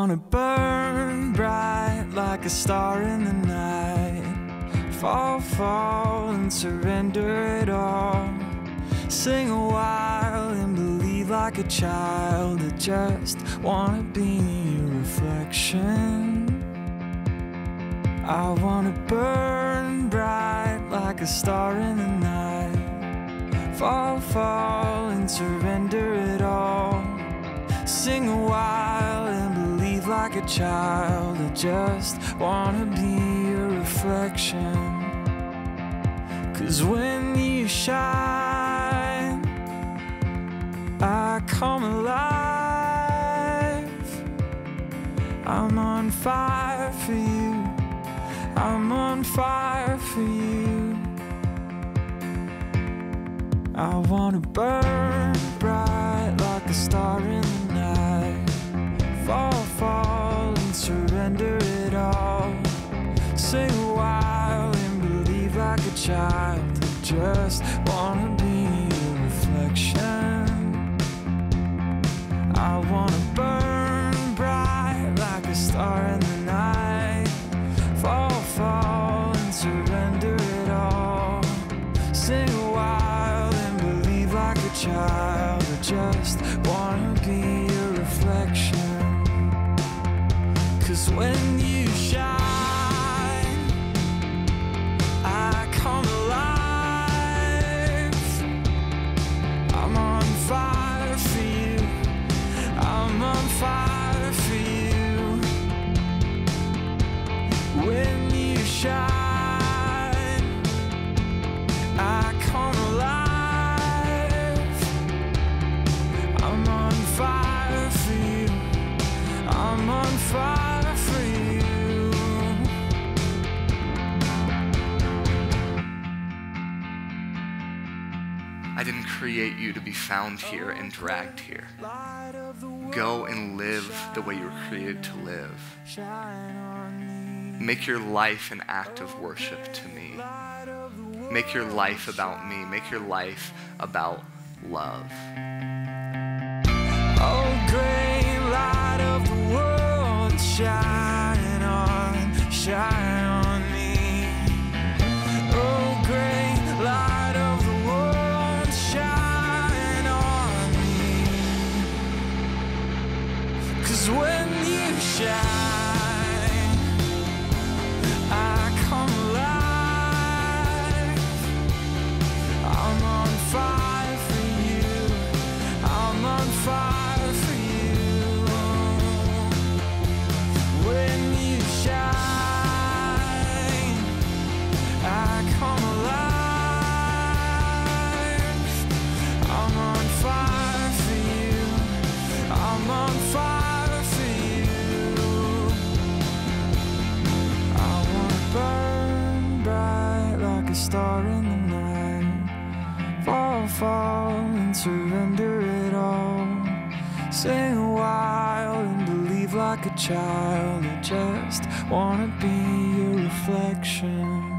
wanna burn bright like a star in the night. Fall, fall and surrender it all. Sing a while and believe like a child. I just wanna be your reflection. I wanna burn bright like a star in the night. Fall, fall and surrender it all. Sing a while and believe like a child. I just wanna be your reflection. 'Cause when you shine, I come alive. I'm on fire for you. I'm on fire for you. I wanna burn bright like a star in the night. Fall, fall and surrender it all. Sing a while and believe like a child. I just wanna be your reflection. I wanna burn bright like a star in the night. Fall, fall and surrender it all. Sing a while and believe like a child. I just wanna be your reflection. 'Cause when you shine, I come alive. I'm on fire for you. I'm on fire for you. When you shine, I come alive. I'm on fire for you. I'm on fire for you. I didn't create you to be found here and dragged here. Go and live the way you were created to live. Make your life an act of worship to me. Make your life about me. Make your life about love. Oh, great light of the world, shine on me. Oh, great light of the world, shine on me. 'Cause when you shine, I come alive. I'm on fire for you. I'm on fire for you. When you shine, I come alive. I'm on fire for you. I'm on fire for you. I wanna burn bright like a star in the night. Fall, fall and surrender it all. Sing a while and believe like a child. I just wanna be your reflection.